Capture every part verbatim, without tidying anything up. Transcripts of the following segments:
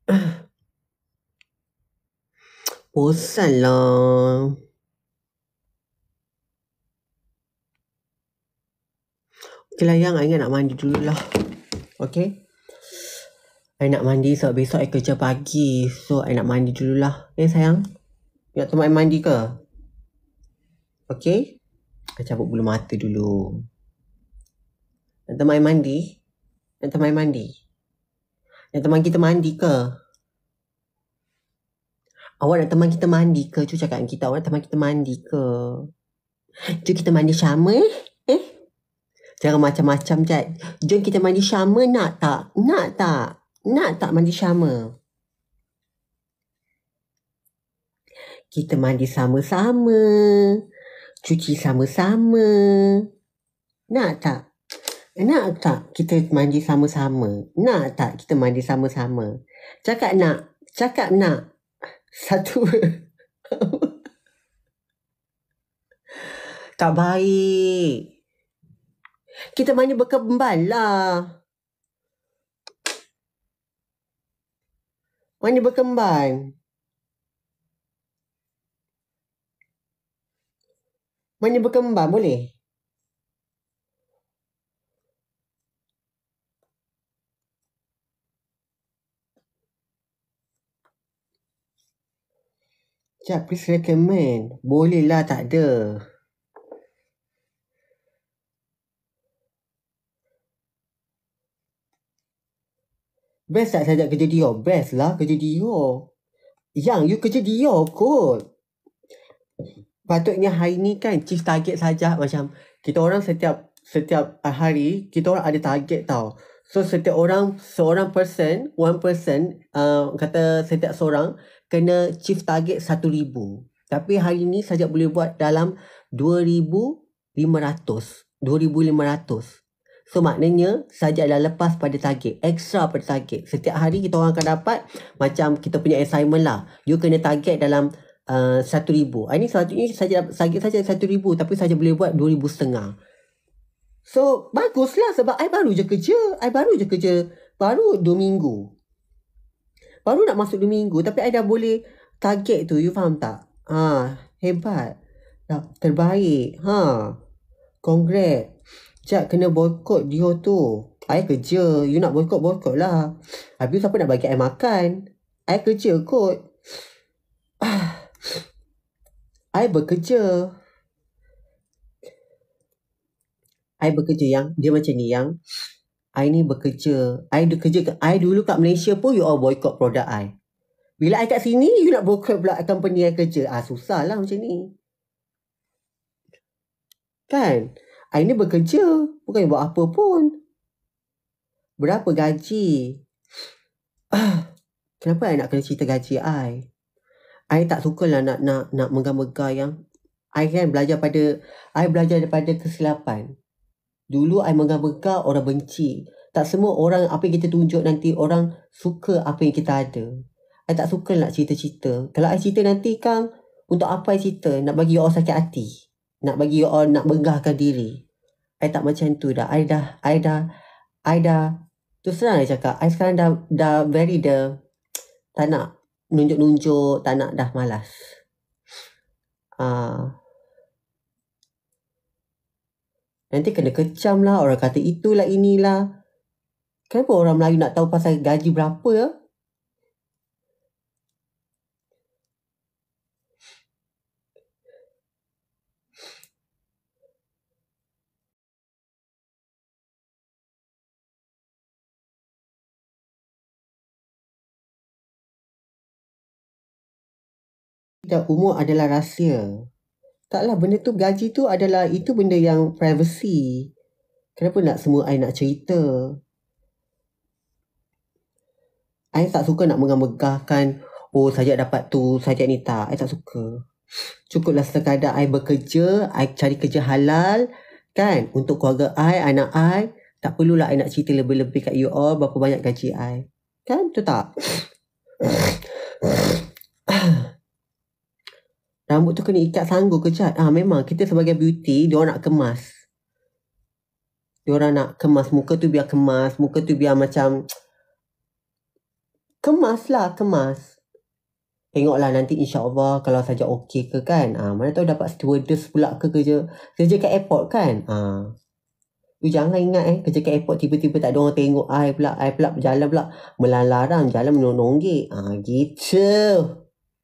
Bosan lah. Okay lah yang, I nak mandi dulu lah. Okay. I nak mandi sebab besok I kerja pagi. So I nak mandi dulu lah. Eh sayang, nak tempat I mandi ke? Okay. I cabut bulu mata dulu. Nak tempat I mandi? Nak tempat I mandi? Nak teman kita mandi ke? Awak nak teman kita mandi ke? Cuba cakap dengan kita, awak nak teman kita mandi ke? Jom kita mandi sama eh? Eh? Jangan macam-macam Jad. Jom kita mandi sama, nak tak? Nak tak? Nak tak mandi sama? Kita mandi sama-sama. Cuci sama-sama. Nak tak? Nak tak kita mandi sama-sama? Nak tak kita mandi sama-sama? Cakap nak. Cakap nak. Satu. Tak baik. Kita mandi berkemban lah. Mandi berkemban. Mandi berkemban boleh? Sekejap, please recommend. Boleh lah, tak ada. Best tak saya kerja Dior? Best lah kerja Dior. Yang, you kerja Dior kot. Patutnya hari ni kan chief target saja. Macam kita orang setiap setiap hari, kita orang ada target tau. So setiap orang, seorang person, one person, uh, kata setiap seorang kena chief target satu ribu. Tapi hari ni saja boleh buat dalam dua ribu lima ratus. dua ribu lima ratus. So maknanya saja dah lepas pada target. Extra pada target. Setiap hari kita orang akan dapat macam kita punya assignment lah. You kena target dalam uh, satu ribu. Ini selanjutnya saja target saja satu ribu. Tapi saja boleh buat dua ribu setengah. So baguslah sebab I baru je kerja. I baru je kerja. Baru dua minggu. Baru nak masuk dua minggu. Tapi I dah boleh target tu. You faham tak? Ha, hebat. Dah, terbaik. Ha. Congrats. Cak kena boykot Dior tu. I kerja. You nak boykot, boykot lah. Habis siapa nak bagi I makan? I kerja kot. I bekerja. I bekerja yang. Dia macam ni yang. I ni bekerja. I bekerja. I dulu kat Malaysia pun you all boykot produk I. Bila I kat sini, you nak boykot pula company I kerja. Ah, susah lah macam ni. Kan? I ni bekerja. Bukan buat apa pun. Berapa gaji? Ah, kenapa I nak kena cerita gaji I? I tak sukalah nak nak nak megah-megah yang. I kan belajar pada, I belajar daripada kesilapan. Dulu I megah-megah, orang benci. Tak semua orang, apa yang kita tunjuk nanti, orang suka apa yang kita ada. I tak suka nak cerita-cerita. Kalau I cerita nanti kan, untuk apa I cerita? Nak bagi you all sakit hati. Nak bagi you all nak megahkan diri. I tak macam tu dah. I dah, I dah, I dah, tu senang I cakap. I sekarang dah, dah very the, tak nak nunjuk-nunjuk, tak nak, dah malas. Uh, nanti kena kecam lah. Orang kata itulah inilah. Kenapa orang Melayu nak tahu pasal gaji berapa ya? Dan umur adalah rahsia. Taklah, benda tu, gaji tu adalah, itu benda yang privacy. Kenapa nak semua I nak cerita? I tak suka nak megah-megahkan, oh sajak dapat tu, sajak ni tak. I tak suka. Cukuplah sekadar I bekerja, I cari kerja halal, kan? Untuk keluarga I, anak I. Tak perlulah I nak cerita lebih-lebih kat you all berapa banyak gaji I. Kan? Tu tak? Rambut tu kena ikat sanggup ke Cat? Ah, memang kita sebagai beauty, diorang nak kemas. Diorang nak kemas. Muka tu biar kemas. Muka tu biar macam Kemas lah, kemas. Tengoklah nanti insya-Allah kalau saja okey ke kan. Ah, mana tahu dapat stewardess pula ke kerja. Kerja kat airport kan. Ah. You jangan ingat eh kerja kat airport tiba-tiba tak ada orang tengok I pula. I pula berjalan pula melarang jalan menonggek. Ah gitu.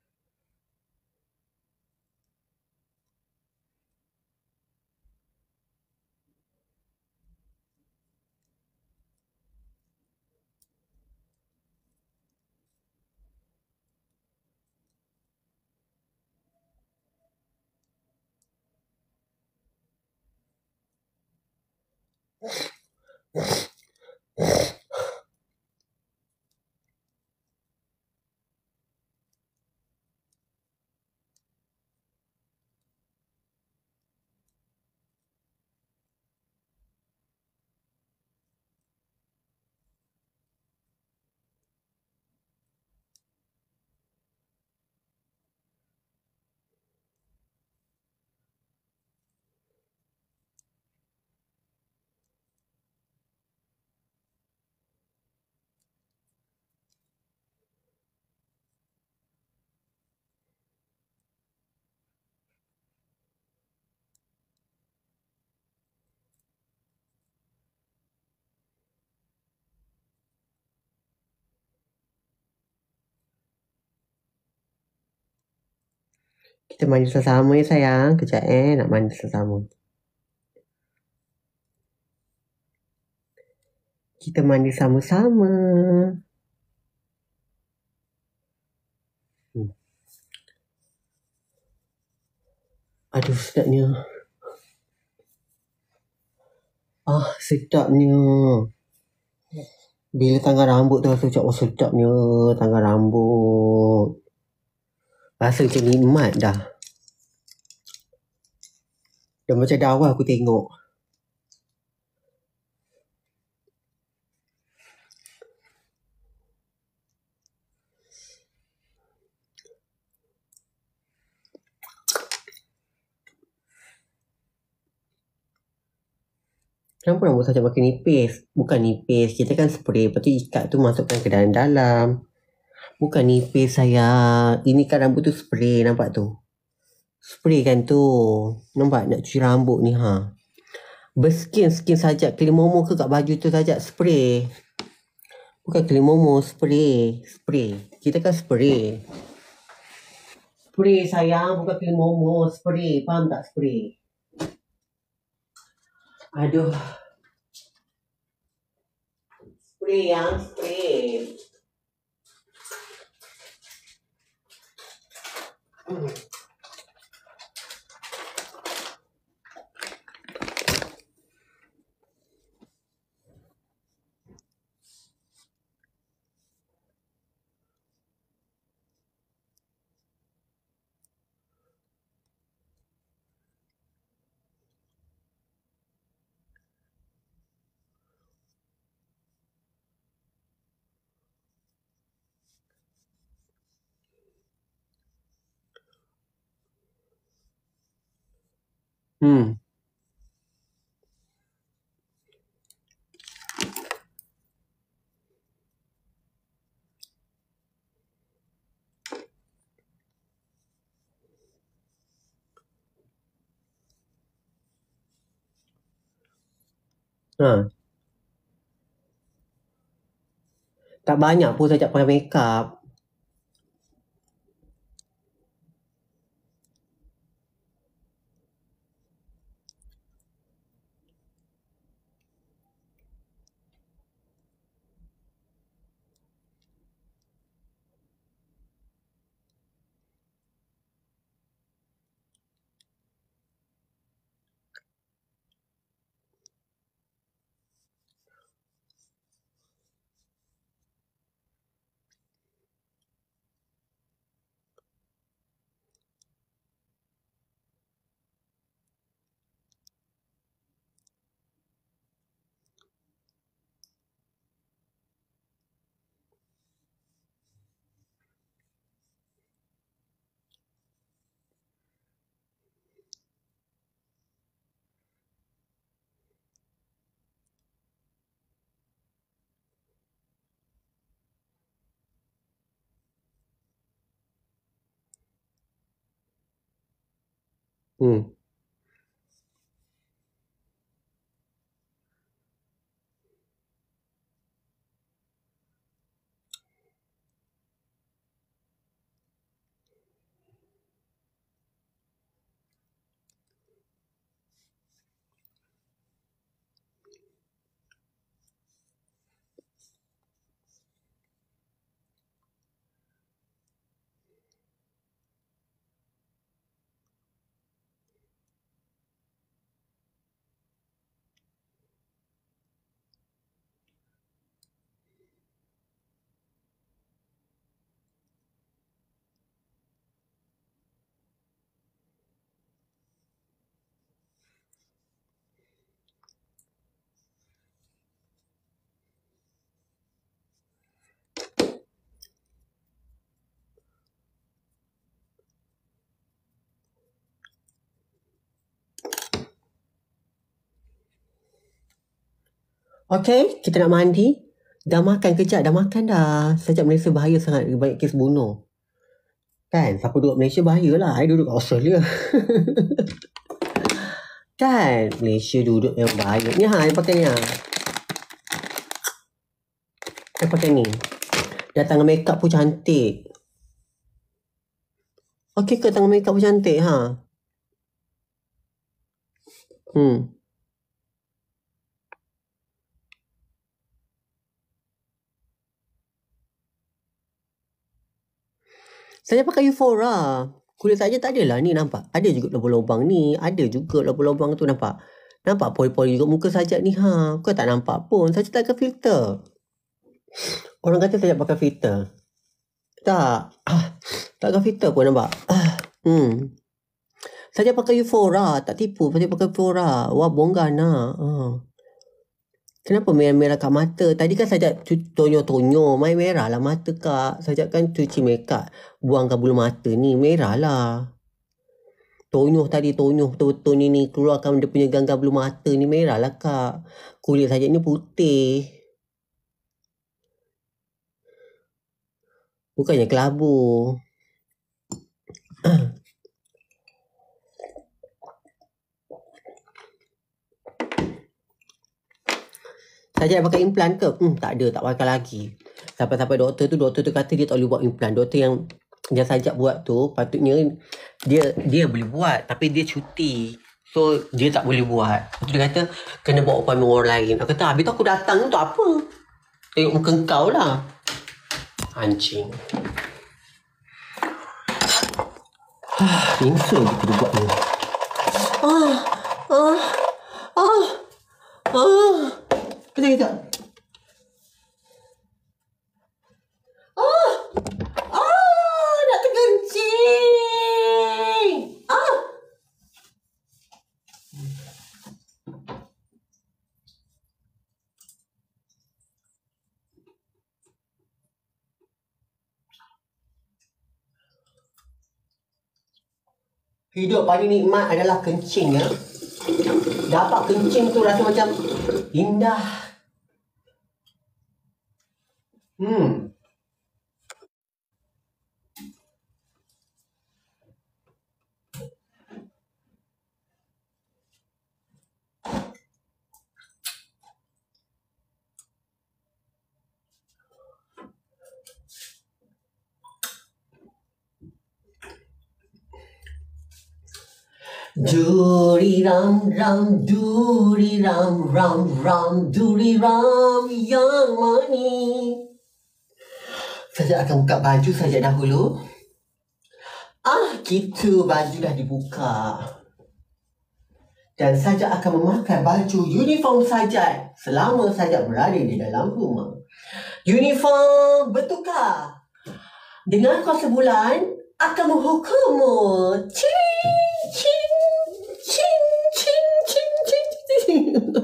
Kita mandi sesama ya sayang. Kejap eh nak mandi sesama. Kita mandi sama-sama. Hmm. Aduh sedapnya. Ah sedapnya. Bila tanggal rambut tu rasa macam oh sedapnya tanggal rambut. Rasa macam nikmat dah. Dah macam dah awal aku tengok. Kenapa rambut saja pakai nipis? Bukan nipis. Kita kan spray. Lepas tu ikat tu masukkan ke dalam-dalam. Bukan nipis sayang. Ini kan rambut tu spray. Nampak tu? Spray kan tu. Nampak nak cuci rambut ni ha. Berskin-skin saja. Kelimomo ke kat baju tu saja spray. Bukan kelimomo. Spray. Spray. Kita kan spray. Spray sayang. Bukan kelimomo. Spray. Faham tak spray? Aduh. Spray yang spray. Hmm. Hmm. Ha. Tak banyak pun saya pakai makeup. Hmm. Okay, kita nak mandi. Dah makan kejap, dah makan dah. Sejak Malaysia bahaya sangat, banyak kes bunuh. Kan, siapa duduk Malaysia bahaya lah. I duduk kat Australia. Kan, Malaysia duduk yang bahaya. Ni ha, I pakai ni ha. I pakai ni. Datang make up pun cantik. Okay ke tangan make up pun cantik ha? Hmm. Saya pakai Euphoria. Kulit saja tak adalah ni nampak. Ada juga lubang-lubang ni. Ada juga lubang-lubang tu nampak. Nampak pori-pori juga muka sajak ni ha. Kau tak nampak pun. Sajak tak pakai filter. Orang kata sajak pakai filter. Tak. Ah, tak pakai filter pun nampak. Ah, hmm. Sajak pakai Euphoria. Tak tipu. Sajak pakai Euphoria. Wah bongga nak. Ah. Kenapa merah-merah kat mata? Tadi kan sajak tonyo-tonyo. Main merah lah mata kak. Sajak kan cuci makeup. Buangkan bulu mata ni. Merah lah. Tonyo tadi. Tonyo betul-betul ni, ni. Keluarkan dia punya ganggang bulu mata ni. Merah lah kak. Kulit sajak ni putih. Bukannya kelabu. Sajak pakai implan ke? Hmm, tak ada. Tak pakai lagi. Sampai-sampai doktor tu, doktor tu kata dia tak boleh buat implan. Doktor yang yang sajak buat tu, patutnya dia dia boleh buat. Tapi dia cuti. So, dia tak boleh buat. Lepas tu dia kata, kena bawa appointment orang lain. Aku kata, habis tu aku datang tu tak apa. Tengok muka kau lah. Anjing. Biasa je kita buat ni. Ah, ah, ah, ah. Kejap, kejap. Ah, ah, nak terkencing. Ah. Hidup paling nikmat adalah kencing ya. Dapat kencing tu rasa macam indah. Hmm. Duri ram ram, duri ram ram ram, duri ram yang manis. Saya akan buka baju saja dahulu. Ah, gitu baju dah dibuka. Dan saja akan memakai baju uniform saja selama saja berada di dalam rumah. Uniform bertukar. Dengan kos sebulan akan menghukummu. Cing, cing, cing, cing, cing, cing, cing.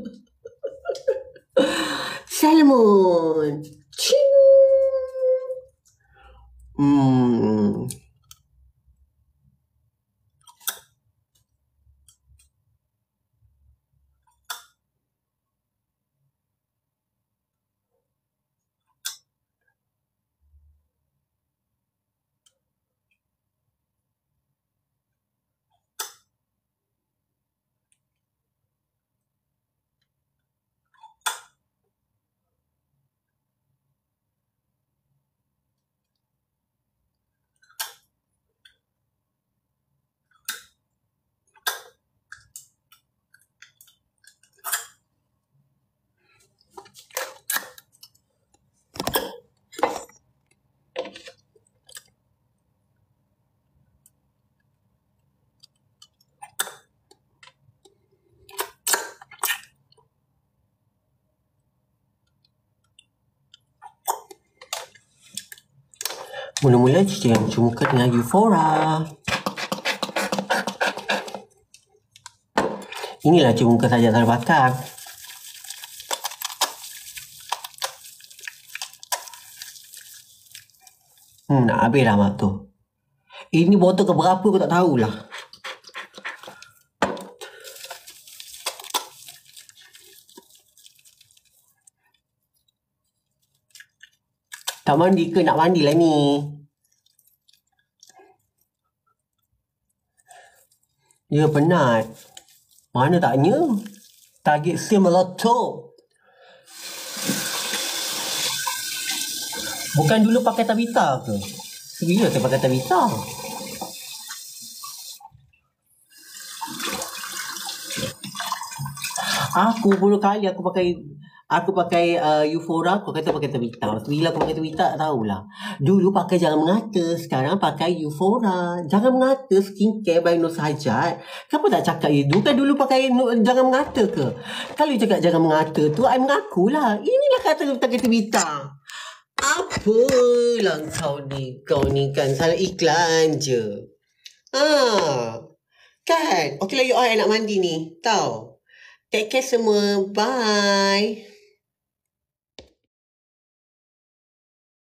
Salmon. Cing. Hmm. Mula-mula cuci cuci muka dengan Eufora. Inilah cuci muka saja tak ada bakar. Hmm, nak habis dah mak tu. Ini botol ke berapa aku tak tahulah. Tak mandi ke? Nak mandilah ni. Ya, penat. Mana taknya? Target sim meletup. Bukan dulu pakai Tabita ke? Serius saya pakai Tabita. Aku puluh kali aku pakai Aku pakai uh, Eufora, aku kata pakai Tabita. Bila aku pakai Tabita, tak tahulah. Dulu pakai Jangan Mengata, sekarang pakai Eufora. Jangan Mengata skincare by Nur Sajat. Kenapa tak cakap itu? Kan dulu pakai Jangan Mengata ke? Kalau you cakap Jangan Mengata tu, I mengakulah. Inilah kata pakai Tabita. Apalah kau ni, kau ni kan salah iklan je. Ah, kan? Okeylah, you all nak mandi ni. Tahu? Take care semua. Bye.